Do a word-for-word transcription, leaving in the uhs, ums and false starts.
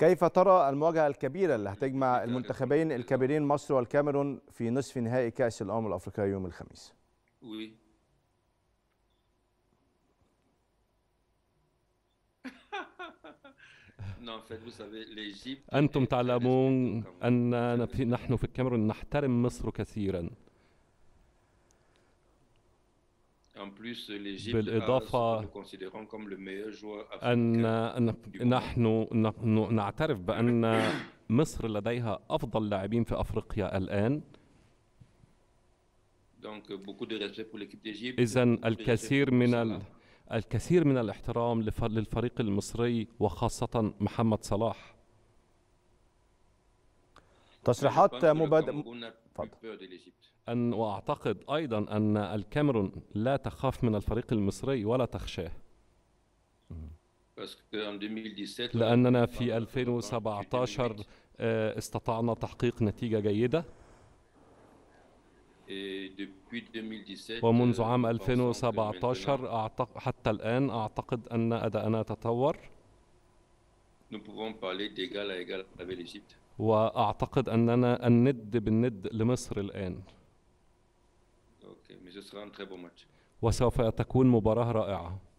كيف ترى المواجهة الكبيرة اللي هتجمع المنتخبين الكبيرين مصر والكاميرون في نصف نهائي كأس الأمم الأفريقية يوم الخميس؟ أنتم تعلمون أن نحن في الكاميرون نحترم مصر كثيرا. بالإضافة أن نحن نعترف بأن مصر لديها أفضل لاعبين في أفريقيا الآن. إذن الكثير من الكثير من الاحترام للفريق المصري وخاصة محمد صلاح. تصريحات مبادئ أن وأعتقد أيضا أن الكاميرون لا تخاف من الفريق المصري ولا تخشاه، لأننا في ألفين وسبعة عشر استطعنا تحقيق نتيجة جيدة، ومنذ عام ألفين وسبعة عشر حتى الآن أعتقد أن أداءنا تطور، وأعتقد أننا الند بالند لمصر الآن، وسوف تكون مباراة رائعة.